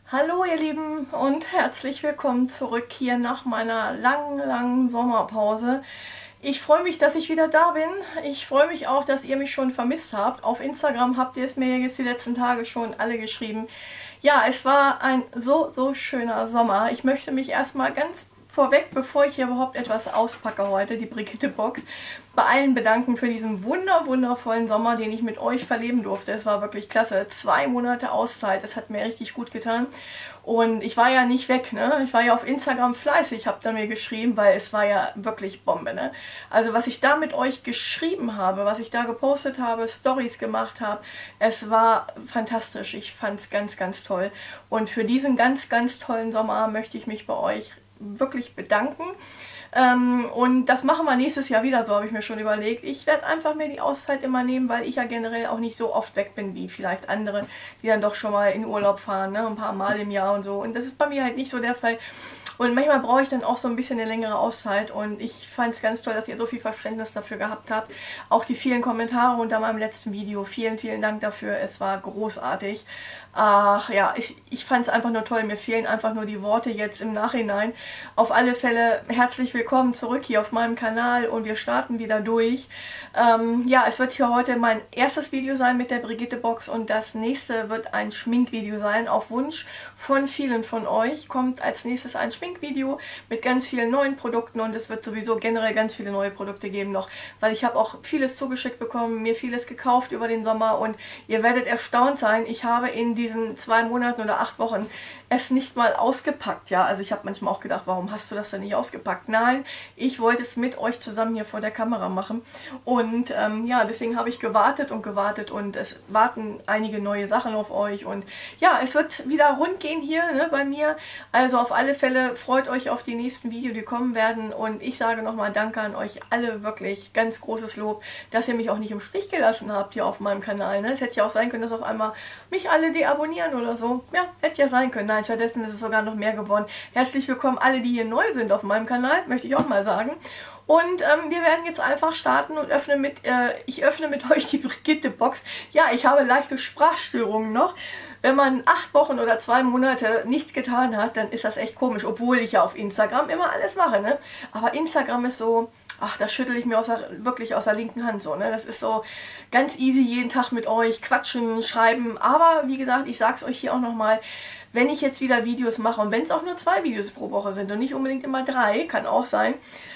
Hallo ihr Lieben und herzlich willkommen zurück hier nach meiner langen Sommerpause. Ich freue mich, dass ich wieder da bin. Ich freue mich auch, dass ihr mich schon vermisst habt. Auf Instagram habt ihr es mir jetzt die letzten Tage schon alle geschrieben. Ja, es war ein so schöner Sommer. Ich möchte mich erstmal ganz vorweg, bevor ich hier überhaupt etwas auspacke heute, die Brigitte-Box, bei allen bedanken für diesen wundervollen Sommer, den ich mit euch verleben durfte. Es war wirklich klasse. 2 Monate Auszeit, das hat mir richtig gut getan. Und ich war ja nicht weg, ne? Ich war ja auf Instagram fleißig, habt ihr mir geschrieben, weil es war ja wirklich Bombe, ne? Also was ich da mit euch geschrieben habe, was ich da gepostet habe, Stories gemacht habe, es war fantastisch. Ich fand es ganz toll. Und für diesen ganz tollen Sommer möchte ich mich bei euch wirklich bedanken. Und das machen wir nächstes Jahr wieder, so habe ich mir schon überlegt. Ich werde einfach mir die Auszeit immer nehmen, weil ich ja generell auch nicht so oft weg bin wie vielleicht andere, die dann doch schon mal in Urlaub fahren, ne? Ein paar Mal im Jahr und so. Und das ist bei mir halt nicht so der Fall. Und manchmal brauche ich dann auch so ein bisschen eine längere Auszeit und ich fand es ganz toll, dass ihr so viel Verständnis dafür gehabt habt. Auch die vielen Kommentare unter meinem letzten Video. Vielen Dank dafür. Es war großartig. Ach ja, ich fand es einfach nur toll. Mir fehlen einfach nur die Worte jetzt im Nachhinein. Auf alle Fälle herzlich willkommen zurück hier auf meinem Kanal und wir starten wieder durch. Ja, es wird hier heute mein erstes Video sein mit der Brigitte-Box und das nächste wird ein Schminkvideo sein. Auf Wunsch von vielen von euch kommt als nächstes ein Schminkvideo mit ganz vielen neuen Produkten und es wird sowieso generell ganz viele neue Produkte geben noch, weil ich habe auch vieles zugeschickt bekommen, mir vieles gekauft über den Sommer und ihr werdet erstaunt sein, ich habe in diesen 2 Monaten oder 8 Wochen es nicht mal ausgepackt, ja, also ich habe manchmal auch gedacht, warum hast du das denn nicht ausgepackt? Nein, ich wollte es mit euch zusammen hier vor der Kamera machen und ja, deswegen habe ich gewartet und es warten einige neue Sachen auf euch und ja, es wird wieder rund gehen hier, ne, bei mir, also auf alle Fälle freut euch auf die nächsten Videos, die kommen werden und ich sage nochmal Danke an euch alle, wirklich ganz großes Lob, dass ihr mich auch nicht im Stich gelassen habt hier auf meinem Kanal, ne? Es hätte ja auch sein können, dass auf einmal mich alle deabonnieren oder so, ja, hätte ja sein können. Nein, stattdessen ist es sogar noch mehr geworden. Herzlich willkommen alle, die hier neu sind auf meinem Kanal, möchte ich auch mal sagen. Und wir werden jetzt einfach starten und ich öffne mit euch die Brigitte-Box. Ja, ich habe leichte Sprachstörungen noch. Wenn man 8 Wochen oder 2 Monate nichts getan hat, dann ist das echt komisch, obwohl ich ja auf Instagram immer alles mache, ne? Aber Instagram ist so, ach, das schüttel ich mir wirklich aus der linken Hand so, ne? Das ist so ganz easy, jeden Tag mit euch quatschen, schreiben. Aber wie gesagt, ich sag's euch hier auch nochmal, wenn ich jetzt wieder Videos mache und wenn es auch nur 2 Videos pro Woche sind und nicht unbedingt immer 3, kann auch sein,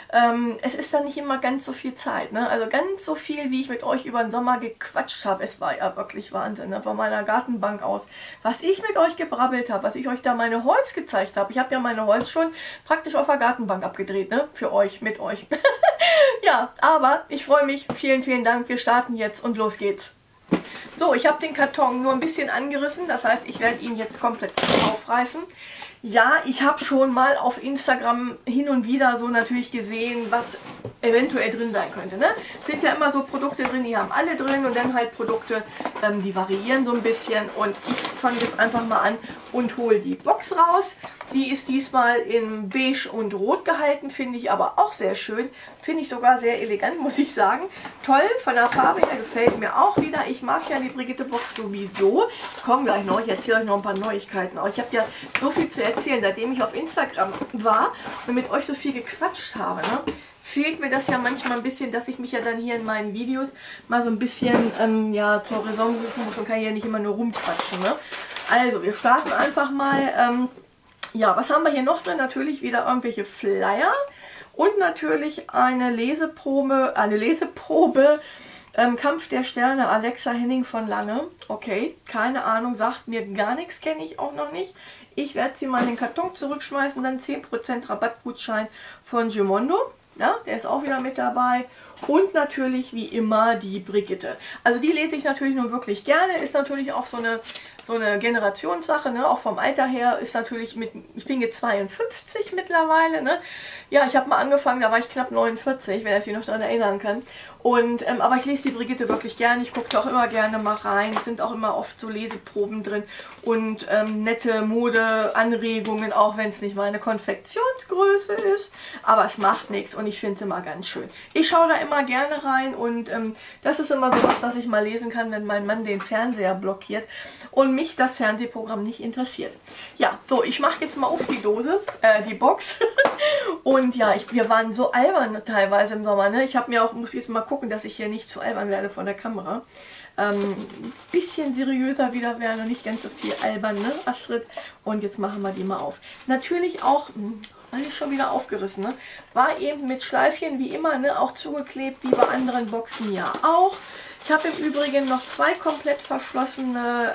es ist dann nicht immer ganz so viel Zeit, ne? Also ganz so viel, wie ich mit euch über den Sommer gequatscht habe, es war ja wirklich Wahnsinn, ne? Von meiner Gartenbank aus, was ich mit euch gebrabbelt habe, was ich euch da meine Holz gezeigt habe. Ich habe ja meine Holz schon praktisch auf der Gartenbank abgedreht, ne? Für euch, mit euch. Ja, aber ich freue mich. Vielen Dank. Wir starten jetzt und los geht's. So, ich habe den Karton nur ein bisschen angerissen, das heißt, ich werde ihn jetzt komplett aufreißen. Ja, ich habe schon mal auf Instagram hin und wieder so natürlich gesehen, was eventuell drin sein könnte, ne? Es sind ja immer so Produkte drin, die haben alle drin und dann halt Produkte, die variieren so ein bisschen und ich fange jetzt einfach mal an und hole die Box raus. Die ist diesmal in Beige und Rot gehalten, finde ich aber auch sehr schön. Finde ich sogar sehr elegant, muss ich sagen. Toll, von der Farbe her gefällt mir auch wieder. Ich mag ja die Brigitte-Box sowieso. Ich komme gleich noch, ich erzähle euch noch ein paar Neuigkeiten. Aber ich habe ja so viel zu erzählen, seitdem ich auf Instagram war und mit euch so viel gequatscht habe, ne? Fehlt mir das ja manchmal ein bisschen, dass ich mich ja dann hier in meinen Videos mal so ein bisschen ja, zur Raison rufen muss und kann ja nicht immer nur rumquatschen, ne? Also, wir starten einfach mal. Ja, was haben wir hier noch drin? Natürlich wieder irgendwelche Flyer und natürlich eine Leseprobe, Kampf der Sterne, Alexa Henning von Lange. Okay, keine Ahnung, sagt mir gar nichts, kenne ich auch noch nicht. Ich werde sie mal in den Karton zurückschmeißen, dann 10% Rabattgutschein von Gimondo. Ja, der ist auch wieder mit dabei. Und natürlich wie immer die Brigitte. Also die lese ich natürlich nur wirklich gerne. Ist natürlich auch so eine Generationssache, ne? Auch vom Alter her ist natürlich ich bin jetzt 52 mittlerweile, ne? Ja, ich habe mal angefangen, da war ich knapp 49, wenn ich mich noch daran erinnern kann. Und, aber ich lese die Brigitte wirklich gerne, ich gucke da auch immer gerne mal rein, es sind auch immer oft so Leseproben drin und nette Modeanregungen, auch wenn es nicht meine Konfektionsgröße ist, aber es macht nichts und ich finde es immer ganz schön. Ich schaue da immer gerne rein und das ist immer so was ich mal lesen kann, wenn mein Mann den Fernseher blockiert. Und und mich das Fernsehprogramm nicht interessiert. Ja, so, ich mache jetzt mal auf die Dose, die Box. Und ja, wir waren so albern teilweise im Sommer, ne? Muss jetzt mal gucken, dass ich hier nicht zu albern werde von der Kamera. Bisschen seriöser wieder werden und nicht ganz so viel albern, ne, Astrid? Und jetzt machen wir die mal auf. Natürlich auch, alles schon wieder aufgerissen, ne? War eben mit Schleifchen wie immer, ne, auch zugeklebt, wie bei anderen Boxen ja auch. Ich habe im Übrigen noch 2 komplett verschlossene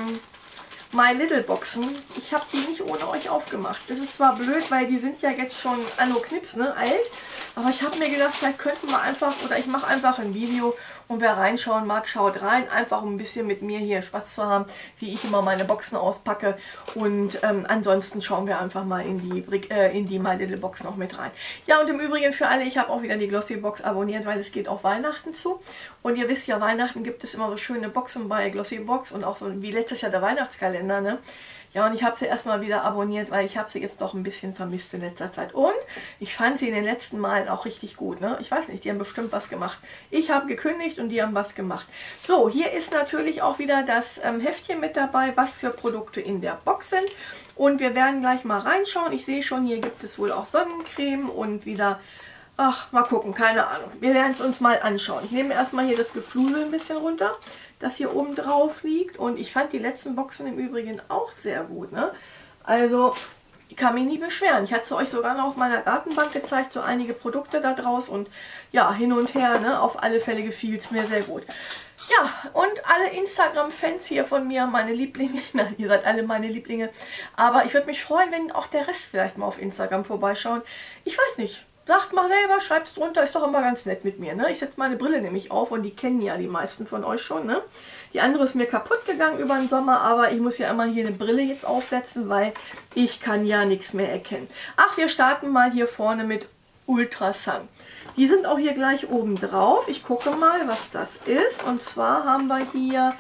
My Little Boxen. Ich habe die nicht ohne euch aufgemacht. Das ist zwar blöd, weil die sind ja jetzt schon anno Knips, ne, alt. Aber ich habe mir gedacht, vielleicht könnten wir einfach, oder ich mache einfach ein Video und wer reinschauen mag, schaut rein. Einfach um ein bisschen mit mir hier Spaß zu haben, wie ich immer meine Boxen auspacke. Und ansonsten schauen wir einfach mal in die My Little Box noch mit rein. Ja, und im Übrigen für alle, ich habe auch wieder die Glossy Box abonniert, weil es geht auf Weihnachten zu. Und ihr wisst ja, Weihnachten gibt es immer so schöne Boxen bei Glossy Box und auch so wie letztes Jahr der Weihnachtskalender, ne? Ja, und ich habe sie erstmal wieder abonniert, weil ich habe sie jetzt doch ein bisschen vermisst in letzter Zeit. Und ich fand sie in den letzten Malen auch richtig gut, ne? Ich weiß nicht, die haben bestimmt was gemacht. Ich habe gekündigt und die haben was gemacht. So, hier ist natürlich auch wieder das Heftchen mit dabei, was für Produkte in der Box sind. Und wir werden gleich mal reinschauen. Ich sehe schon, hier gibt es wohl auch Sonnencreme und wieder... Ach, mal gucken, keine Ahnung. Wir werden es uns mal anschauen. Ich nehme erstmal hier das Geflusel ein bisschen runter, das hier oben drauf liegt. Und ich fand die letzten Boxen im Übrigen auch sehr gut, ne? Also, ich kann mich nie beschweren. Ich hatte es euch sogar noch auf meiner Datenbank gezeigt, so einige Produkte da draus. Und ja, hin und her, ne? Auf alle Fälle gefiel es mir sehr gut. Ja, und alle Instagram-Fans hier von mir, meine Lieblinge, nein, ihr seid alle meine Lieblinge. Aber ich würde mich freuen, wenn auch der Rest vielleicht mal auf Instagram vorbeischauen. Ich weiß nicht. Sagt mal selber, schreibt es drunter, ist doch immer ganz nett mit mir, ne? Ich setze meine Brille nämlich auf und die kennen ja die meisten von euch schon, ne? Die andere ist mir kaputt gegangen über den Sommer, aber ich muss ja immer hier eine Brille jetzt aufsetzen, weil ich kann ja nichts mehr erkennen. Ach, wir starten mal hier vorne mit Ultra Sun. Die sind auch hier gleich oben drauf. Ich gucke mal, was das ist. Und zwar haben wir hier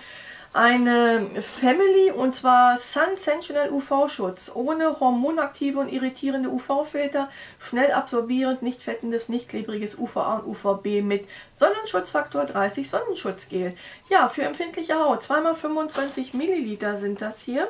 eine Family, und zwar Sun Sentinel UV-Schutz, ohne hormonaktive und irritierende UV-Filter, schnell absorbierend, nicht fettendes, nicht klebriges UVA und UVB mit Sonnenschutzfaktor 30 Sonnenschutzgel. Ja, für empfindliche Haut, 2x25 Milliliter sind das hier.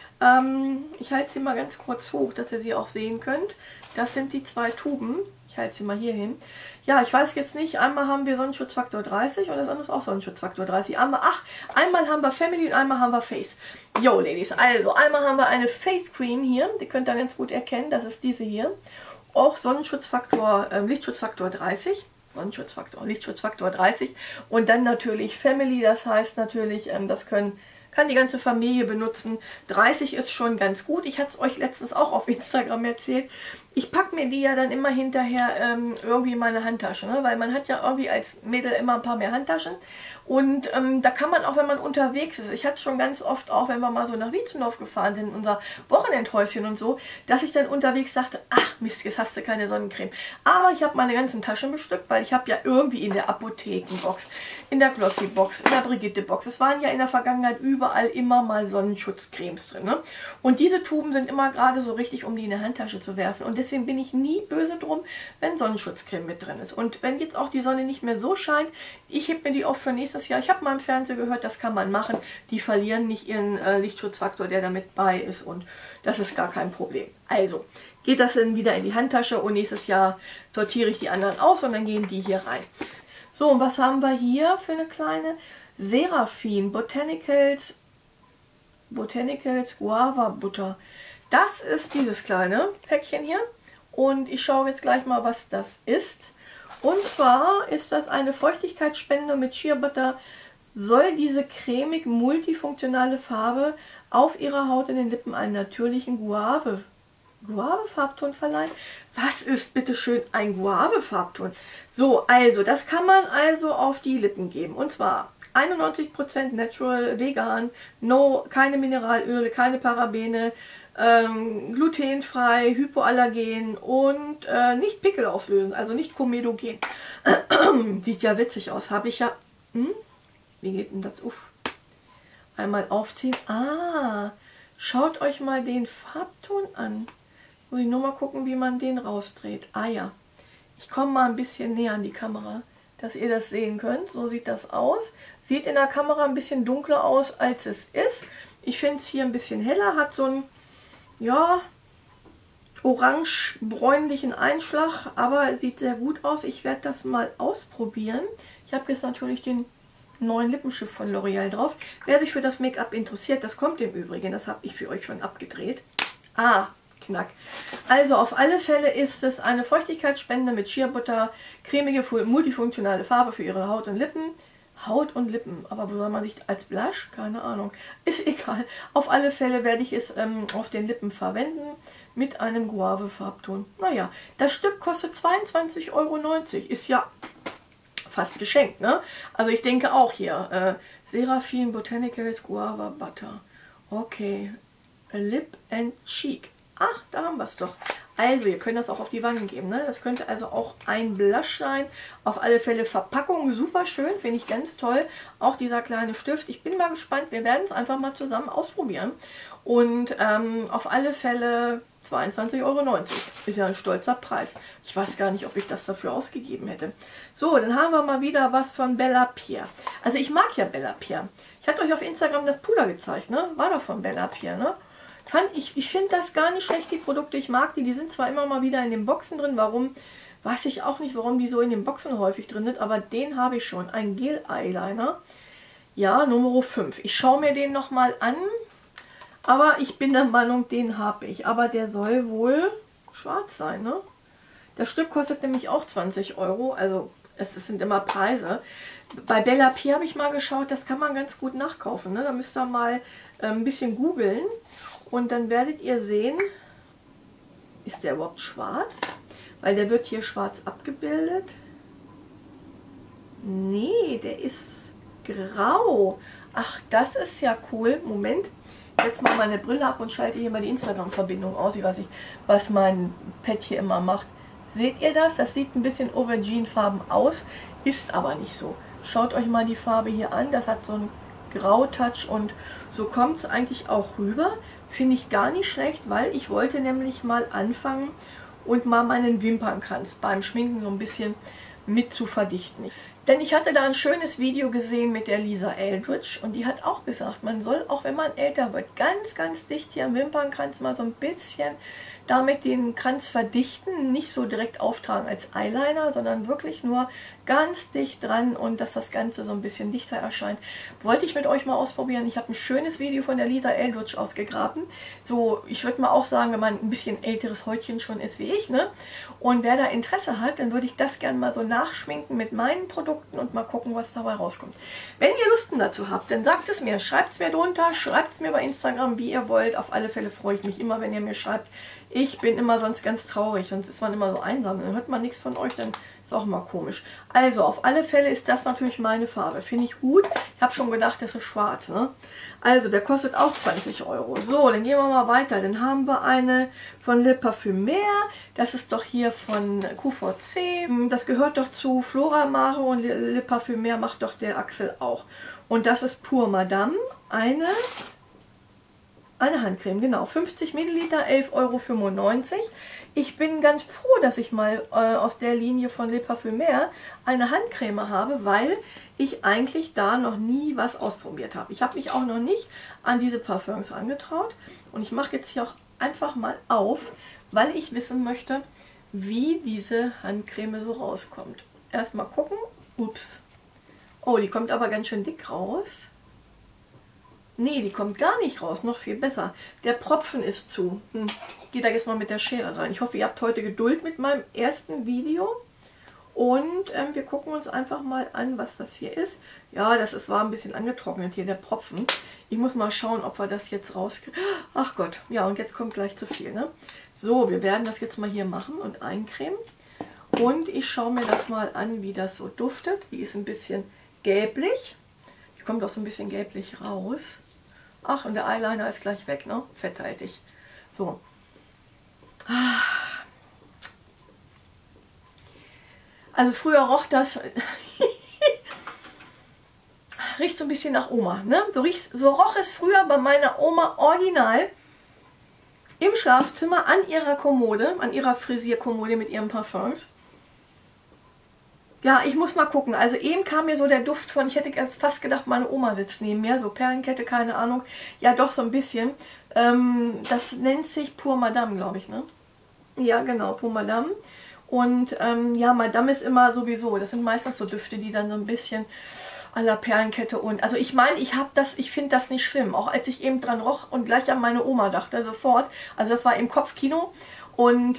Ich halte sie mal ganz kurz hoch, dass ihr sie auch sehen könnt. Das sind die 2 Tuben. Ich halte sie mal hier hin. Ja, ich weiß jetzt nicht, einmal haben wir Sonnenschutzfaktor 30 und das andere ist auch Sonnenschutzfaktor 30. Einmal haben wir Family und einmal haben wir Face. Jo, Ladies, also einmal haben wir eine Face Cream hier, die könnt ihr ganz gut erkennen, das ist diese hier. Auch Sonnenschutzfaktor, Lichtschutzfaktor 30. Lichtschutzfaktor 30. Und dann natürlich Family, das heißt natürlich, das kann die ganze Familie benutzen. 30 ist schon ganz gut. Ich hatte es euch letztens auch auf Instagram erzählt. Ich packe mir die ja dann immer hinterher irgendwie in meine Handtasche, ne? Weil man hat ja irgendwie als Mädel immer ein paar mehr Handtaschen. Und da kann man auch, wenn man unterwegs ist, ich hatte schon ganz oft auch, wenn wir mal so nach Wietzendorf gefahren sind, unser Wochenendhäuschen und so, dass ich dann unterwegs dachte, ach Mist, jetzt hast du keine Sonnencreme. Aber ich habe meine ganzen Taschen bestückt, weil ich habe ja irgendwie in der Apothekenbox, in der Glossy-Box, in der Brigitte-Box, es waren ja in der Vergangenheit überall immer mal Sonnenschutzcremes drin, ne? Und diese Tuben sind immer gerade so richtig, um die in eine Handtasche zu werfen. Und deswegen bin ich nie böse drum, wenn Sonnenschutzcreme mit drin ist. Und wenn jetzt auch die Sonne nicht mehr so scheint, ich heb mir die auf für nächstes Jahr. Ich habe mal im Fernsehen gehört, das kann man machen. Die verlieren nicht ihren Lichtschutzfaktor, der damit bei ist. Und das ist gar kein Problem. Also geht das dann wieder in die Handtasche und nächstes Jahr sortiere ich die anderen aus und dann gehen die hier rein. So, und was haben wir hier für eine kleine? Seraphin Botanicals Guava Butter. Das ist dieses kleine Päckchen hier und ich schaue jetzt gleich mal, was das ist. Und zwar ist das eine Feuchtigkeitsspende mit Shea Butter. Soll diese cremig multifunktionale Farbe auf ihrer Haut in den Lippen einen natürlichen Guave-Farbton verleihen? Was ist bitte schön ein Guave-Farbton? So, also das kann man also auf die Lippen geben. Und zwar 91% natural, vegan, keine Mineralöle, keine Parabene, glutenfrei, hypoallergen und nicht Pickel auslösen, also nicht komedogen. Sieht ja witzig aus. Habe ich ja... Wie geht denn das? Uff. Einmal aufziehen. Ah, schaut euch mal den Farbton an. Muss ich nur mal gucken, wie man den rausdreht. Ah ja. Ich komme mal ein bisschen näher an die Kamera, dass ihr das sehen könnt. So sieht das aus. Sieht in der Kamera ein bisschen dunkler aus, als es ist. Ich finde es hier ein bisschen heller, hat so einen, ja, orange-bräunlichen Einschlag, aber sieht sehr gut aus. Ich werde das mal ausprobieren. Ich habe jetzt natürlich den neuen Lippenstift von L'Oreal drauf. Wer sich für das Make-up interessiert, das kommt im Übrigen, das habe ich für euch schon abgedreht. Ah, knack. Also auf alle Fälle ist es eine Feuchtigkeitsspende mit Shea Butter, cremige, multifunktionale Farbe für ihre Haut und Lippen. Haut und Lippen, aber wo soll man sich als Blush? Keine Ahnung. Ist egal. Auf alle Fälle werde ich es auf den Lippen verwenden mit einem Guave-Farbton. Naja, das Stück kostet 22,90 €. Ist ja fast geschenkt, ne? Also ich denke auch hier, Seraphine Botanicals Guava Butter. Okay, Lip and Cheek. Ach, da haben wir es doch. Also, ihr könnt das auch auf die Wangen geben, ne? Das könnte also auch ein Blush sein. Auf alle Fälle Verpackung, super schön, finde ich ganz toll. Auch dieser kleine Stift. Ich bin mal gespannt, wir werden es einfach mal zusammen ausprobieren. Und auf alle Fälle 22,90 €. Ist ja ein stolzer Preis. Ich weiß gar nicht, ob ich das dafür ausgegeben hätte. So, dann haben wir mal wieder was von Bella Pierre. Also ich mag ja Bella Pierre. Ich hatte euch auf Instagram das Puder gezeigt, ne? War doch von Bella Pierre, ne? Ich finde das gar nicht schlecht, die Produkte. Ich mag die. Die sind zwar immer mal wieder in den Boxen drin. Warum? Weiß ich auch nicht, warum die so in den Boxen häufig drin sind. Aber den habe ich schon. Ein Gel Eyeliner. Ja, Nummer 5. Ich schaue mir den nochmal an. Aber ich bin der Meinung, den habe ich. Aber der soll wohl schwarz sein, ne? Das Stück kostet nämlich auch 20 €. Also es sind immer Preise. Bei Bella Pierre habe ich mal geschaut, das kann man ganz gut nachkaufen, ne? Da müsst ihr mal ein bisschen googeln. Und dann werdet ihr sehen, ist der überhaupt schwarz? Weil der wird hier schwarz abgebildet. Nee, der ist grau. Ach, das ist ja cool. Moment. Jetzt mal meine Brille ab und schalte hier mal die Instagram-Verbindung aus. Ich weiß nicht, was mein Pad hier immer macht. Seht ihr das? Das sieht ein bisschen Aubergine-farben aus, ist aber nicht so. Schaut euch mal die Farbe hier an. Das hat so einen Grau-Touch und so kommt es eigentlich auch rüber. Finde ich gar nicht schlecht, weil ich wollte nämlich mal anfangen und mal meinen Wimpernkranz beim Schminken so ein bisschen mit zu verdichten. Denn ich hatte da ein schönes Video gesehen mit der Lisa Eldridge und die hat auch gesagt, man soll auch, wenn man älter wird, ganz, ganz dicht hier am Wimpernkranz mal so ein bisschen damit den Kranz verdichten, nicht so direkt auftragen als Eyeliner, sondern wirklich nur ganz dicht dran und dass das Ganze so ein bisschen dichter erscheint. Wollte ich mit euch mal ausprobieren. Ich habe ein schönes Video von der Lisa Eldridge ausgegraben. So, ich würde mal auch sagen, wenn man ein bisschen älteres Häutchen schon ist wie ich, ne? Und wer da Interesse hat, dann würde ich das gerne mal so nachschminken mit meinen Produkten und mal gucken, was dabei rauskommt. Wenn ihr Lust dazu habt, dann sagt es mir, schreibt es mir drunter, schreibt es mir bei Instagram, wie ihr wollt. Auf alle Fälle freue ich mich immer, wenn ihr mir schreibt. Ich bin immer sonst ganz traurig, sonst ist man immer so einsam. Dann hört man nichts von euch, dann ist auch immer komisch. Also, auf alle Fälle ist das natürlich meine Farbe. Finde ich gut. Ich habe schon gedacht, das ist schwarz, ne? Also, der kostet auch 20 €. So, dann gehen wir mal weiter. Dann haben wir eine von Le Parfumeur. Das ist doch hier von QVC. Das gehört doch zu Flora Mare und Le Parfumeur macht doch der Axel auch. Und das ist Pur Madame. Eine Handcreme, genau. 50 Milliliter, 11,95 €. Ich bin ganz froh, dass ich mal aus der Linie von Le Parfumeur eine Handcreme habe, weil ich eigentlich da noch nie was ausprobiert habe. Ich habe mich auch noch nicht an diese Parfums angetraut. Und ich mache jetzt hier auch einfach mal auf, weil ich wissen möchte, wie diese Handcreme so rauskommt. Erstmal gucken. Ups. Oh, die kommt aber ganz schön dick raus. Nee, die kommt gar nicht raus, noch viel besser. Der Propfen ist zu. Ich gehe da jetzt mal mit der Schere rein. Ich hoffe, ihr habt heute Geduld mit meinem ersten Video. Und wir gucken uns einfach mal an, was das hier ist. Ja, war ein bisschen angetrocknet hier, der Propfen. Ich muss mal schauen, ob wir das jetzt rauskriegen. Ach Gott, ja, und jetzt kommt gleich zu viel, ne? So, wir werden das jetzt mal hier machen und eincremen. Und ich schaue mir das mal an, wie das so duftet. Die ist ein bisschen gelblich. Die kommt auch so ein bisschen gelblich raus. Ach, und der Eyeliner ist gleich weg, ne? Fetthaltig. So. Also früher roch das... riecht so ein bisschen nach Oma, ne? So roch es früher bei meiner Oma original im Schlafzimmer an ihrer Kommode, an ihrer Frisierkommode mit ihren Parfums. Ja, ich muss mal gucken. Also eben kam mir so der Duft von, ich hätte erst fast gedacht, meine Oma sitzt neben mir, so Perlenkette, keine Ahnung. Ja, doch so ein bisschen. Das nennt sich Pour Madame, glaube ich, ne? Ja, genau, Pour Madame. Und ja, Madame ist immer sowieso, das sind meistens so Düfte, die dann so ein bisschen à la Perlenkette und, also ich meine, ich finde das nicht schlimm. Auch als ich eben dran roch und gleich an meine Oma dachte, sofort. Also das war im Kopfkino und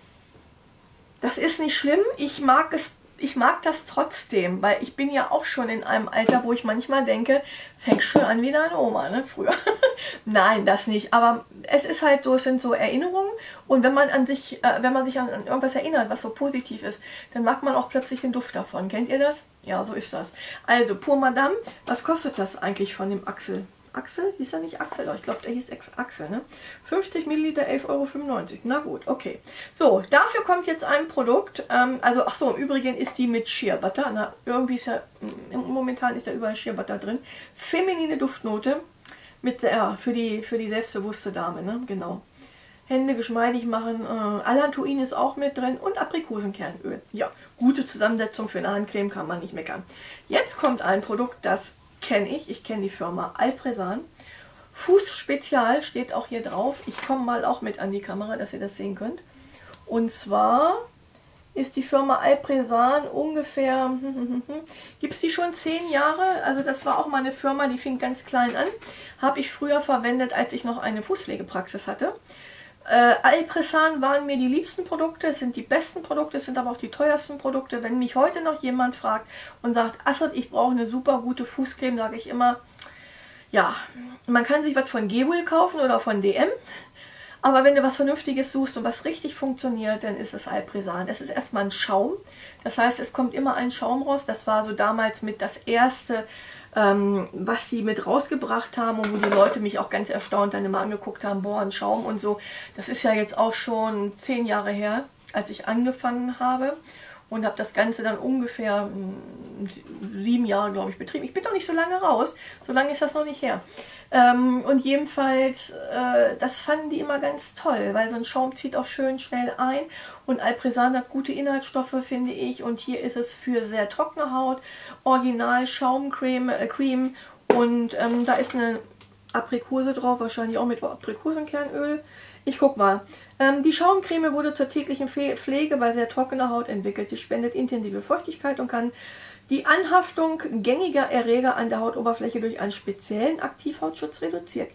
das ist nicht schlimm. Ich mag das trotzdem, weil ich bin ja auch schon in einem Alter, wo ich manchmal denke, fängt schon an wie deine Oma, ne, früher. Nein, das nicht, aber es ist halt so, es sind so Erinnerungen und wenn man sich an irgendwas erinnert, was so positiv ist, dann mag man auch plötzlich den Duft davon. Kennt ihr das? Ja, so ist das. Also, Pour Madame, was kostet das eigentlich von dem Axel? Axel? Hieß er nicht Axel? Ich glaube, der hieß Axel, ne? 50 Milliliter, 11,95 €. Na gut, okay. So, dafür kommt jetzt ein Produkt. Also, ach so, im Übrigen ist die mit Shea Butter. Na, irgendwie ist ja, momentan ist ja überall Shea Butter drin. Feminine Duftnote mit, ja, für die selbstbewusste Dame, ne? Genau. Hände geschmeidig machen. Allantoin ist auch mit drin und Aprikosenkernöl. Ja, gute Zusammensetzung für eine Handcreme, kann man nicht meckern. Jetzt kommt ein Produkt, das kenne ich. Ich kenne die Firma Alpresan. Fußspezial steht auch hier drauf. Ich komme mal auch mit an die Kamera, dass ihr das sehen könnt. Und zwar ist die Firma Alpresan ungefähr, gibt es die schon 10 Jahre? Also das war auch mal eine Firma, die fing ganz klein an. Habe ich früher verwendet, als ich noch eine Fußpflegepraxis hatte. Alpresan waren mir die liebsten Produkte, es sind die besten Produkte, es sind aber auch die teuersten Produkte. Wenn mich heute noch jemand fragt und sagt, Astrid, ich brauche eine super gute Fußcreme, sage ich immer, ja, man kann sich was von Gewul kaufen oder von DM, aber wenn du was Vernünftiges suchst und was richtig funktioniert, dann ist es Alpresan. Es ist erstmal ein Schaum, das heißt, es kommt immer ein Schaum raus. Das war so damals mit das erste, was sie mit rausgebracht haben und wo die Leute mich auch ganz erstaunt dann immer angeguckt haben, boah, ein Schaum und so. Das ist ja jetzt auch schon 10 Jahre her, als ich angefangen habe und habe das Ganze dann ungefähr 7 Jahre, glaube ich, betrieben. Ich bin doch nicht so lange raus, so lange ist das noch nicht her. Und jedenfalls, das fanden die immer ganz toll, weil so ein Schaum zieht auch schön schnell ein und Alpresan hat gute Inhaltsstoffe, finde ich. Und hier ist es für sehr trockene Haut, Original Schaumcreme, Cream und da ist eine Aprikose drauf, wahrscheinlich auch mit Aprikosenkernöl. Ich guck mal. Die Schaumcreme wurde zur täglichen Pflege bei sehr trockener Haut entwickelt. Sie spendet intensive Feuchtigkeit und kann die Anhaftung gängiger Erreger an der Hautoberfläche durch einen speziellen Aktivhautschutz reduziert.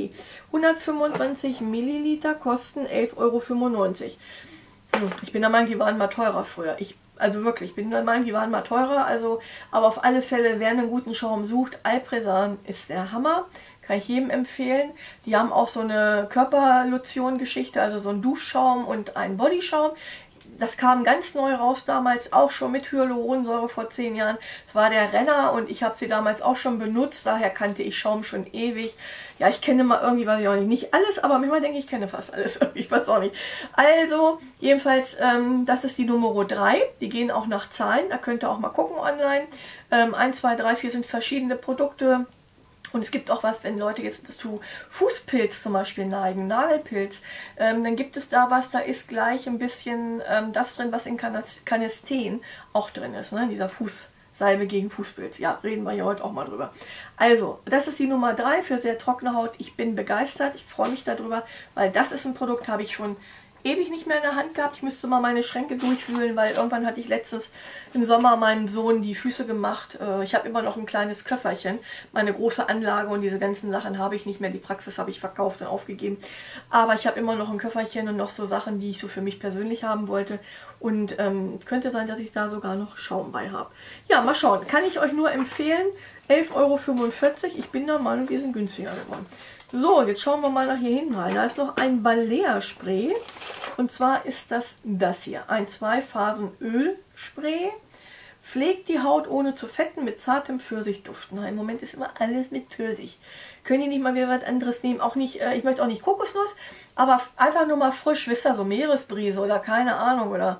125 Milliliter kosten 11,95 €. Ich bin der Meinung, die waren mal teurer früher. Also wirklich, ich bin der Meinung, die waren mal teurer. Also, aber auf alle Fälle, wer einen guten Schaum sucht, Alpresan ist der Hammer. Kann ich jedem empfehlen. Die haben auch so eine Körperlotion-Geschichte, also so ein Duschschaum und einen Bodyschaum. Das kam ganz neu raus damals, auch schon mit Hyaluronsäure vor 10 Jahren. Das war der Renner und ich habe sie damals auch schon benutzt, daher kannte ich Schaum schon ewig. Ja, ich kenne mal irgendwie, weiß ich auch nicht alles, aber manchmal denke ich, kenne fast alles. Ich weiß auch nicht. Also, jedenfalls, das ist die Nummer 3. Die gehen auch nach Zahlen, da könnt ihr auch mal gucken online. 1, 2, 3, 4 sind verschiedene Produkte. Und es gibt auch was, wenn Leute jetzt zu Fußpilz zum Beispiel neigen, Nagelpilz, dann gibt es da was, da ist gleich ein bisschen das drin, was in Canesten auch drin ist, ne? Dieser Fußsalbe gegen Fußpilz. Ja, reden wir hier heute auch mal drüber. Also, das ist die Nummer 3 für sehr trockene Haut. Ich bin begeistert, ich freue mich darüber, weil das ist ein Produkt, habe ich schon ewig nicht mehr in der Hand gehabt. Ich müsste mal meine Schränke durchwühlen, weil irgendwann hatte ich letztens im Sommer meinem Sohn die Füße gemacht. Ich habe immer noch ein kleines Köfferchen. Meine große Anlage und diese ganzen Sachen habe ich nicht mehr. Die Praxis habe ich verkauft und aufgegeben. Aber ich habe immer noch ein Köfferchen und noch so Sachen, die ich so für mich persönlich haben wollte. Und könnte sein, dass ich da sogar noch Schaum bei habe. Ja, mal schauen. Kann ich euch nur empfehlen. 11,45 €. Ich bin der Meinung, die sind günstiger geworden. So, jetzt schauen wir mal nach hier hinten rein. Da ist noch ein Balea-Spray. Und zwar ist das hier. Ein 2-Phasen-Ölspray. Pflegt die Haut ohne zu fetten mit zartem Pfirsichduft. Na, im Moment ist immer alles mit Pfirsich. Können die nicht mal wieder was anderes nehmen? Auch nicht, ich möchte auch nicht Kokosnuss, aber einfach nur mal frisch, wisst ihr, so Meeresbrise oder keine Ahnung. Oder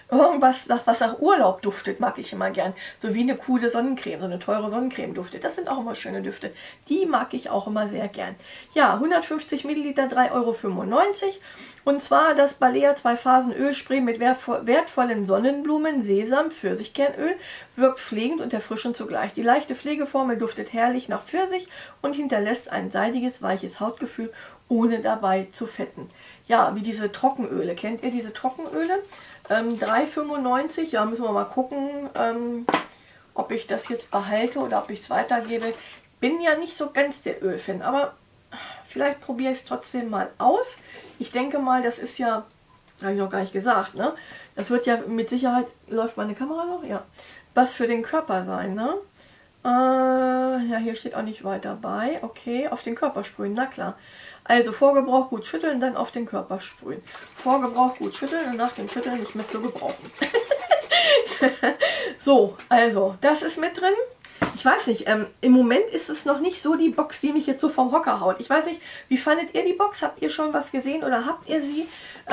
Irgendwas, was nach Urlaub duftet, mag ich immer gern. So wie eine coole Sonnencreme, so eine teure Sonnencreme duftet. Das sind auch immer schöne Düfte. Die mag ich auch immer sehr gern. Ja, 150 Milliliter, 3,95 €. Und zwar das Balea 2-Phasen-Ölspray mit wertvollen Sonnenblumen, Sesam, Pfirsichkernöl, wirkt pflegend und erfrischend zugleich. Die leichte Pflegeformel duftet herrlich nach Pfirsich und hinterlässt ein seidiges, weiches Hautgefühl, ohne dabei zu fetten. Ja, wie diese Trockenöle. Kennt ihr diese Trockenöle? 3,95 €. Ja, müssen wir mal gucken, ob ich das jetzt behalte oder ob ich es weitergebe. Bin ja nicht so ganz der Ölfan, aber vielleicht probiere ich es trotzdem mal aus. Ich denke mal, das ist ja, habe ich noch gar nicht gesagt, ne? Das wird ja mit Sicherheit, läuft meine Kamera noch? Ja. Was für den Körper sein, ne? Ja, hier steht auch nicht weiter bei. Okay, auf den Körper sprühen, na klar. Also vor Gebrauch gut schütteln, dann auf den Körper sprühen. Vor Gebrauch gut schütteln und nach dem Schütteln nicht mehr zu gebrauchen. So, also das ist mit drin. Ich weiß nicht, im Moment ist es noch nicht so die Box, die mich jetzt so vom Hocker haut. Ich weiß nicht, wie fandet ihr die Box? Habt ihr schon was gesehen oder habt ihr sie?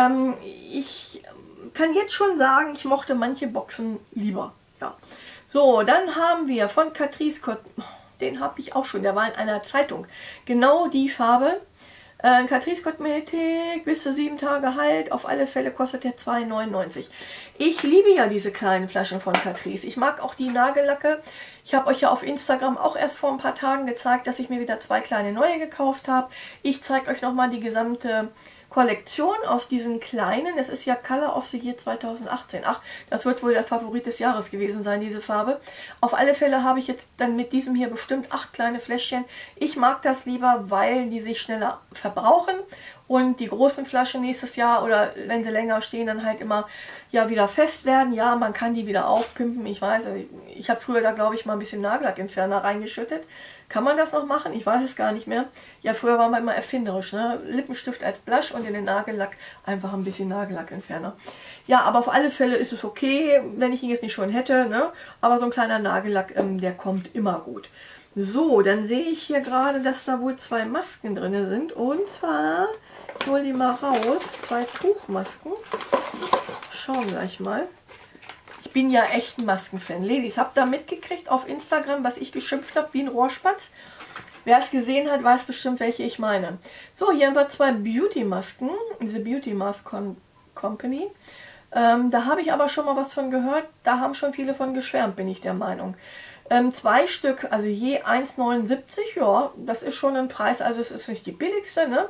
Ich kann jetzt schon sagen, ich mochte manche Boxen lieber. Ja. So, dann haben wir von Catrice, den habe ich auch schon, der war in einer Zeitung. Genau die Farbe. Catrice Kosmetik, bis zu 7 Tage Halt, auf alle Fälle kostet der 2,99 €. Ich liebe ja diese kleinen Flaschen von Catrice. Ich mag auch die Nagellacke. Ich habe euch ja auf Instagram auch erst vor ein paar Tagen gezeigt, dass ich mir wieder 2 kleine neue gekauft habe. Ich zeige euch nochmal die gesamte Kollektion aus diesen kleinen. Es ist ja Color of the Year 2018. Ach, das wird wohl der Favorit des Jahres gewesen sein, diese Farbe. Auf alle Fälle habe ich jetzt dann mit diesem hier bestimmt 8 kleine Fläschchen. Ich mag das lieber, weil die sich schneller verbrauchen und die großen Flaschen nächstes Jahr oder wenn sie länger stehen, dann halt immer ja wieder fest werden. Ja, man kann die wieder aufpimpen. Ich weiß, ich habe früher da glaube ich mal ein bisschen Nagellackentferner reingeschüttet. Kann man das noch machen? Ich weiß es gar nicht mehr. Ja, früher war man immer erfinderisch, ne? Lippenstift als Blush und in den Nagellack einfach ein bisschen Nagellackentferner. Ja, aber auf alle Fälle ist es okay, wenn ich ihn jetzt nicht schon hätte, ne? Aber so ein kleiner Nagellack, der kommt immer gut. So, dann sehe ich hier gerade, dass da wohl 2 Masken drin sind. Und zwar, ich hole die mal raus, 2 Tuchmasken. Schauen wir gleich mal. Ich bin ja echt ein Maskenfan. Ladies, habt ihr mitgekriegt auf Instagram, was ich geschimpft habe wie ein Rohrspatz? Wer es gesehen hat, weiß bestimmt, welche ich meine. So, hier haben wir 2 Beauty-Masken, diese Beauty Mask Company. Da habe ich aber schon mal was von gehört. Da haben schon viele von geschwärmt, bin ich der Meinung. 2 Stück, also je 1,79 €. Ja, das ist schon ein Preis, also es ist nicht die billigste, ne?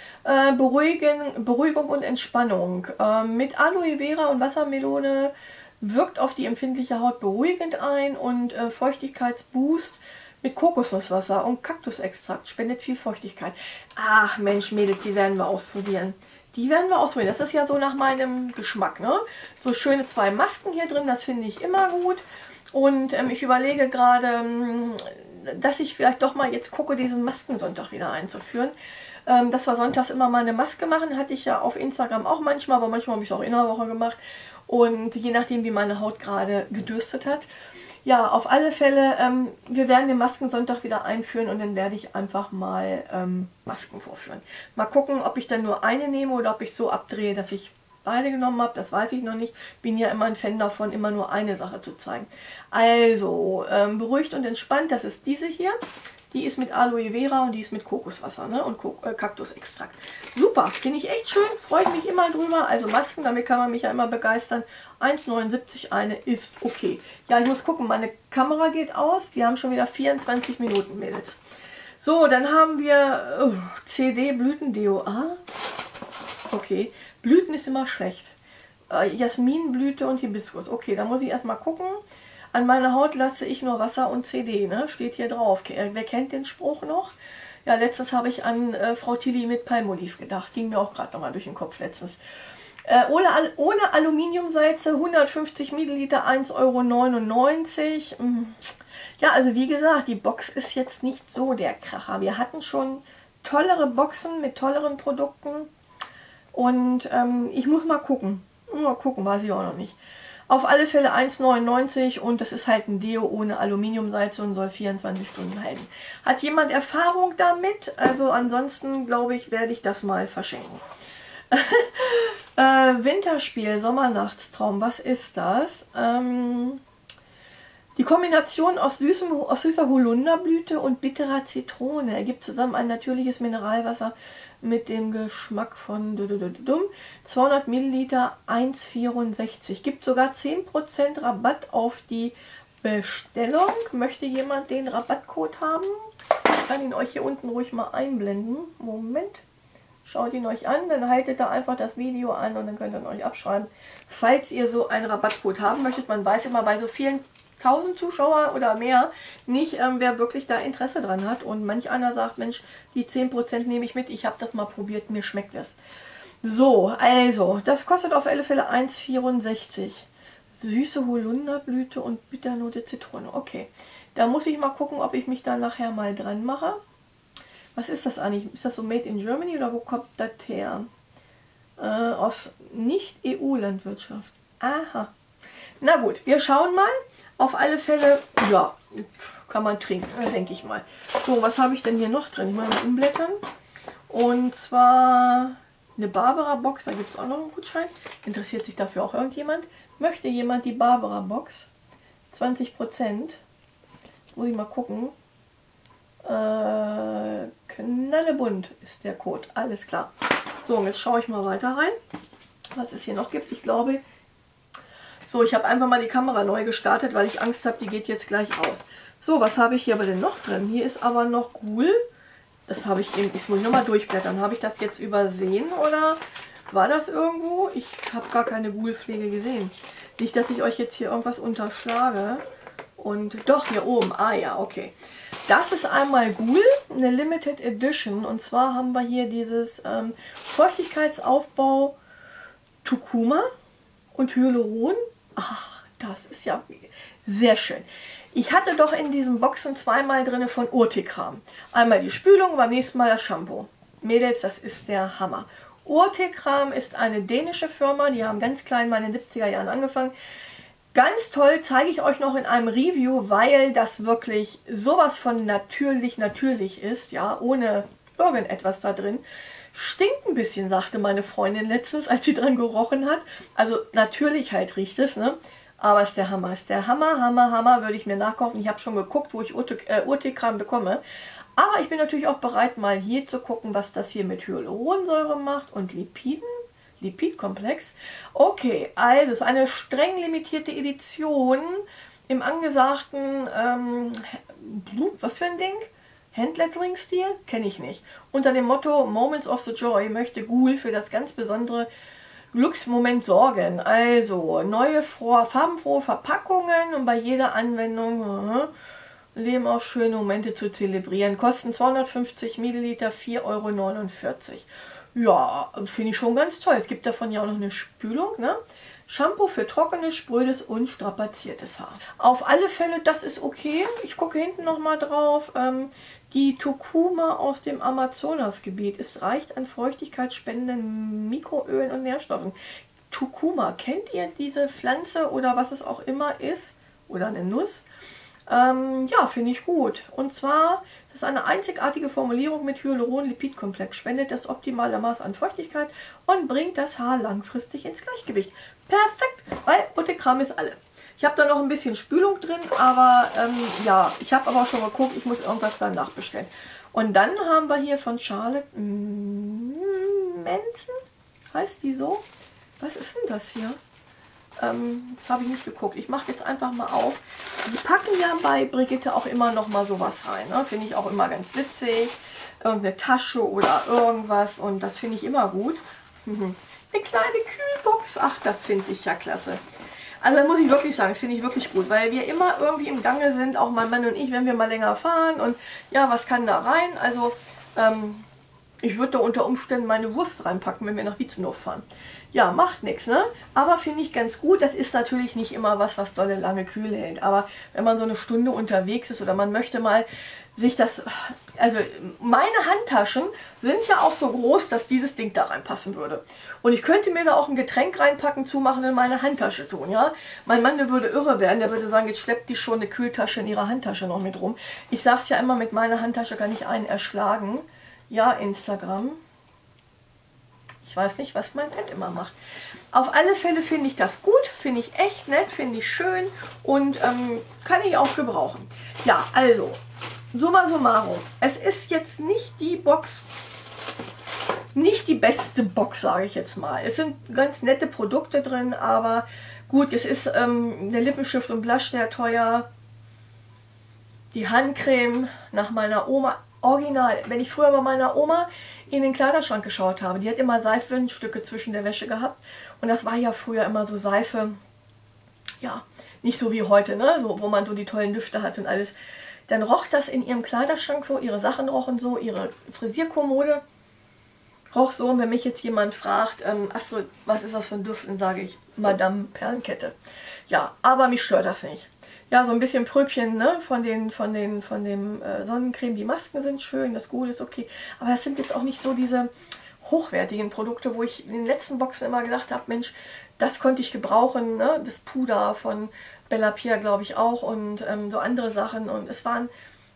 Beruhigung und Entspannung. Mit Aloe Vera und Wassermelone. Wirkt auf die empfindliche Haut beruhigend ein und Feuchtigkeitsboost mit Kokosnusswasser und Kaktusextrakt. Spendet viel Feuchtigkeit. Ach Mensch, Mädels, die werden wir ausprobieren. Die werden wir ausprobieren. Das ist ja so nach meinem Geschmack, ne? So schöne 2 Masken hier drin, das finde ich immer gut. Und ich überlege gerade, dass ich vielleicht doch mal jetzt gucke, diesen Maskensonntag wieder einzuführen. Dass wir sonntags immer mal eine Maske machen, hatte ich ja auf Instagram auch manchmal, aber manchmal habe ich es auch in der Woche gemacht. Und je nachdem, wie meine Haut gerade gedürstet hat. Ja, auf alle Fälle, wir werden den Maskensonntag wieder einführen und dann werde ich einfach mal Masken vorführen. Mal gucken, ob ich dann nur eine nehme oder ob ich so abdrehe, dass ich beide genommen habe. Das weiß ich noch nicht. Bin ja immer ein Fan davon, immer nur eine Sache zu zeigen. Also, beruhigt und entspannt, das ist diese hier. Die ist mit Aloe Vera und die ist mit Kokoswasser, ne? Und Kaktusextrakt. Super, finde ich echt schön, freue ich mich immer drüber. Also Masken, damit kann man mich ja immer begeistern. 1,79 € eine ist okay. Ja, ich muss gucken, meine Kamera geht aus. Wir haben schon wieder 24 Minuten, Mädels. So, dann haben wir CD Blütendeo. Ah, okay. Blüten ist immer schlecht. Jasminblüte und Hibiskus. Okay, da muss ich erstmal gucken. An meiner Haut lasse ich nur Wasser und CD, ne? Steht hier drauf. Wer kennt den Spruch noch? Ja, letztens habe ich an Frau Tilly mit Palmolive gedacht. Ging mir auch gerade nochmal durch den Kopf letztens. Ohne Aluminiumsalze, 150 Milliliter, 1,99 €. Ja, also wie gesagt, die Box ist jetzt nicht so der Kracher. Wir hatten schon tollere Boxen mit tolleren Produkten. Und ich muss mal gucken. Mal gucken, weiß ich auch noch nicht. Auf alle Fälle 1,99 € und das ist halt ein Deo ohne Aluminiumsalze und soll 24 Stunden halten. Hat jemand Erfahrung damit? Also ansonsten glaube ich, werde ich das mal verschenken. Winterspiel, Sommernachtstraum, was ist das? Die Kombination aus süßer Holunderblüte und bitterer Zitrone ergibt zusammen ein natürliches Mineralwasser mit dem Geschmack von 200 Milliliter 1,64. Gibt sogar 10% Rabatt auf die Bestellung. Möchte jemand den Rabattcode haben? Ich kann ihn euch hier unten ruhig mal einblenden. Moment. Schaut ihn euch an, dann haltet da einfach das Video an und dann könnt ihr ihn euch abschreiben. Falls ihr so einen Rabattcode haben möchtet, man weiß immer bei so vielen 1000 Zuschauer oder mehr nicht, wer wirklich da Interesse dran hat. Und manch einer sagt, Mensch, die 10% nehme ich mit, ich habe das mal probiert, mir schmeckt es. So, also, das kostet auf alle Fälle 1,64. Süße Holunderblüte und Bitternote Zitrone. Okay, da muss ich mal gucken, ob ich mich da nachher mal dran mache. Was ist das eigentlich? Ist das so Made in Germany oder wo kommt das her? Aus Nicht-EU-Landwirtschaft. Aha. Na gut, wir schauen mal. Auf alle Fälle, ja, kann man trinken, denke ich mal. So, was habe ich denn hier noch drin? Ich mal umblättern. Und zwar eine Barbara-Box, da gibt es auch noch einen Gutschein. Interessiert sich dafür auch irgendjemand? Möchte jemand die Barbara-Box? 20%. Muss ich mal gucken. Knallebunt ist der Code, alles klar. So, und jetzt schaue ich mal weiter rein, was es hier noch gibt. Ich glaube, so, ich habe einfach mal die Kamera neu gestartet, weil ich Angst habe, die geht jetzt gleich aus. So, was habe ich hier aber denn noch drin? Hier ist aber noch Ghoul. Das habe ich eben, ich muss nochmal durchblättern. Habe ich das jetzt übersehen oder war das irgendwo? Ich habe gar keine Ghoul-Pflege gesehen. Nicht, dass ich euch jetzt hier irgendwas unterschlage. Und doch, hier oben. Ah ja, okay. Das ist einmal Ghoul, eine Limited Edition. Und zwar haben wir hier dieses Feuchtigkeitsaufbau Kurkuma und Hyaluron. Ach, das ist ja sehr schön. Ich hatte doch in diesen Boxen zweimal drin von Urtekram. Einmal die Spülung, beim nächsten Mal das Shampoo. Mädels, das ist der Hammer. Urtekram ist eine dänische Firma, die haben ganz klein mal in den 70er Jahren angefangen. Ganz toll, zeige ich euch noch in einem Review, weil das wirklich sowas von natürlich ist, ja, ohne irgendetwas da drin. Stinkt ein bisschen, sagte meine Freundin letztens, als sie dran gerochen hat. Also natürlich halt riecht es, ne? Aber ist der Hammer, Hammer, würde ich mir nachkaufen. Ich habe schon geguckt, wo ich Urtekram bekomme. Aber ich bin natürlich auch bereit, mal hier zu gucken, was das hier mit Hyaluronsäure macht und Lipidkomplex. Okay, also es ist eine streng limitierte Edition im angesagten, was für ein Ding? Handlettering-Stil? Kenne ich nicht. Unter dem Motto Moments of the Joy möchte Ghoul für das ganz besondere Glücksmoment sorgen. Also neue, farbenfrohe Verpackungen und bei jeder Anwendung Leben auf schöne Momente zu zelebrieren. Kosten 250 Milliliter, 4,49 Euro. Ja, finde ich schon ganz toll. Es gibt davon ja auch noch eine Spülung, ne? Shampoo für trockenes, sprödes und strapaziertes Haar. Auf alle Fälle, das ist okay. Ich gucke hinten nochmal drauf. Die Kurkuma aus dem Amazonasgebiet. Es reicht an feuchtigkeitsspendenden Mikroölen und Nährstoffen. Kurkuma, kennt ihr diese Pflanze oder was es auch immer ist? Oder eine Nuss? Ja, finde ich gut. Und zwar, das ist eine einzigartige Formulierung mit Hyaluron-Lipidkomplex. Spendet das optimale Maß an Feuchtigkeit und bringt das Haar langfristig ins Gleichgewicht. Perfekt, weil Urtekram ist alle. Ich habe da noch ein bisschen Spülung drin, aber ja, ich habe aber auch schon geguckt, ich muss irgendwas dann nachbestellen. Und dann haben wir hier von Charlotte Manson, heißt die so? Was ist denn das hier? Das habe ich nicht geguckt. Ich mache jetzt einfach mal auf. Die packen ja bei Brigitte auch immer noch mal sowas rein. Ne? Finde ich auch immer ganz witzig. Irgendeine Tasche oder irgendwas. Und das finde ich immer gut. Eine kleine Kühlbox. Ach, das finde ich ja klasse. Also muss ich wirklich sagen, das finde ich wirklich gut. Weil wir immer irgendwie im Gange sind. Auch mein Mann und ich, wenn wir mal länger fahren. Und ja, was kann da rein? Also ich würde da unter Umständen meine Wurst reinpacken, wenn wir nach Wietzenhof fahren. Ja, macht nichts, ne? Aber finde ich ganz gut. Das ist natürlich nicht immer was dolle lange kühl hält. Aber wenn man so eine Stunde unterwegs ist oder man möchte mal sich das... Also meine Handtaschen sind ja auch so groß, dass dieses Ding da reinpassen würde. Und ich könnte mir da auch ein Getränk reinpacken, zumachen und in meine Handtasche tun, ja? Mein Mann, der würde irre werden. Der würde sagen, jetzt schleppt die schon eine Kühltasche in ihrer Handtasche noch mit rum. Ich sage es ja immer, mit meiner Handtasche kann ich einen erschlagen. Ja, Instagram. Ich Ich weiß nicht, was mein Pet immer macht. Auf alle Fälle finde ich das gut, finde ich echt nett, finde ich schön und kann ich auch gebrauchen. Ja, also, summa summarum. Es ist jetzt nicht die Box, nicht die beste Box, sage ich jetzt mal. Es sind ganz nette Produkte drin, aber gut, es ist der Lippenstift und Blush sehr teuer. Die Handcreme nach meiner Oma, original. Wenn ich früher bei meiner Oma in den Kleiderschrank geschaut habe, die hat immer Seifenstücke zwischen der Wäsche gehabt. Und das war ja früher immer so Seife, ja, nicht so wie heute, ne? So, wo man so die tollen Düfte hat und alles. Dann roch das in ihrem Kleiderschrank so, ihre Sachen rochen so, ihre Frisierkommode roch so. Und wenn mich jetzt jemand fragt, Astrid, was ist das für ein Duft, dann sage ich Madame Perlenkette. Ja, aber mich stört das nicht. Ja, so ein bisschen Pröbchen, ne, von dem Sonnencreme. Die Masken sind schön, das Gute ist okay. Aber das sind jetzt auch nicht so diese hochwertigen Produkte, wo ich in den letzten Boxen immer gedacht habe, Mensch, das konnte ich gebrauchen, ne? Das Puder von Bella Pia, glaube ich, auch und so andere Sachen. Und es waren,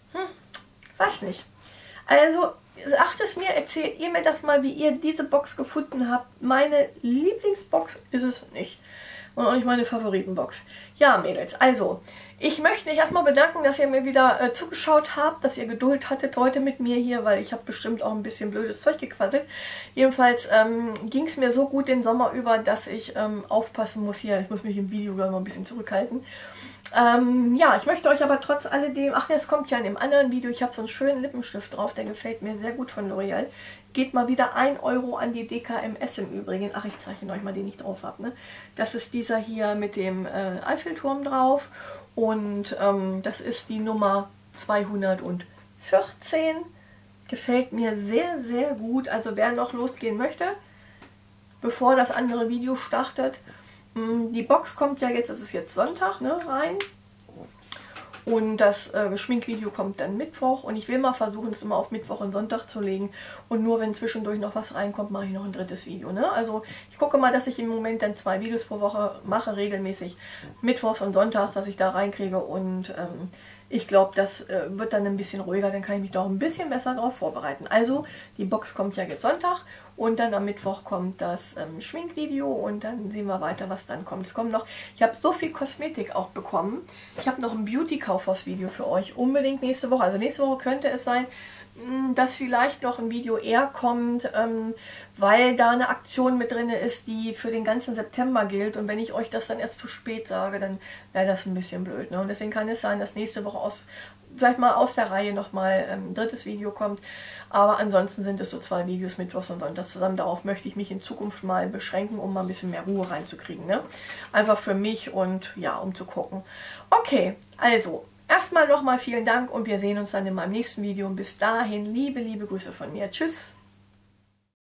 weiß nicht. Also, sagt es mir, erzählt ihr mir das mal, wie ihr diese Box gefunden habt. Meine Lieblingsbox ist es nicht. Und auch nicht meine Favoritenbox. Ja, Mädels, also, ich möchte mich erstmal bedanken, dass ihr mir wieder zugeschaut habt, dass ihr Geduld hattet heute mit mir hier, weil ich habe bestimmt auch ein bisschen blödes Zeug gequasselt. Jedenfalls ging es mir so gut den Sommer über, dass ich aufpassen muss hier. Ich muss mich im Video noch ein bisschen zurückhalten. Ja, ich möchte euch aber trotz alledem, ach ja, es kommt ja in dem anderen Video, ich habe so einen schönen Lippenstift drauf, der gefällt mir sehr gut von L'Oreal. Geht mal wieder 1 Euro an die DKMS im Übrigen. Ach, ich zeichne euch mal, den ich drauf habe. Ne? Das ist dieser hier mit dem Eiffelturm drauf und das ist die Nummer 214. Gefällt mir sehr, sehr gut. Also wer noch losgehen möchte, bevor das andere Video startet. Die Box kommt ja jetzt, es ist jetzt Sonntag, ne, rein. Und das Schminkvideo kommt dann Mittwoch. Und ich will mal versuchen, es immer auf Mittwoch und Sonntag zu legen. Und nur wenn zwischendurch noch was reinkommt, mache ich noch ein drittes Video. Ne? Also ich gucke mal, dass ich im Moment dann 2 Videos pro Woche mache, regelmäßig. Mittwochs und Sonntags, dass ich da reinkriege. Und ich glaube, das wird dann ein bisschen ruhiger. Dann kann ich mich doch ein bisschen besser darauf vorbereiten. Also die Box kommt ja jetzt Sonntag. Und dann am Mittwoch kommt das Schminkvideo und dann sehen wir weiter, was dann kommt. Es kommt noch, ich habe so viel Kosmetik auch bekommen. Ich habe noch ein Beauty-Kaufhaus-Video für euch. Unbedingt nächste Woche. Also nächste Woche könnte es sein, dass vielleicht noch ein Video eher kommt, weil da eine Aktion mit drin ist, die für den ganzen September gilt. Und wenn ich euch das dann erst zu spät sage, dann wäre das ein bisschen blöd. Ne? Und deswegen kann es sein, dass nächste Woche vielleicht mal aus der Reihe nochmal ein drittes Video kommt. Aber ansonsten sind es so 2 Videos, Mittwochs und Sonntags zusammen. Darauf möchte ich mich in Zukunft mal beschränken, um mal ein bisschen mehr Ruhe reinzukriegen. Ne? Einfach für mich und ja, um zu gucken. Okay, also erstmal nochmal vielen Dank und wir sehen uns dann in meinem nächsten Video. Und bis dahin, liebe, liebe Grüße von mir. Tschüss!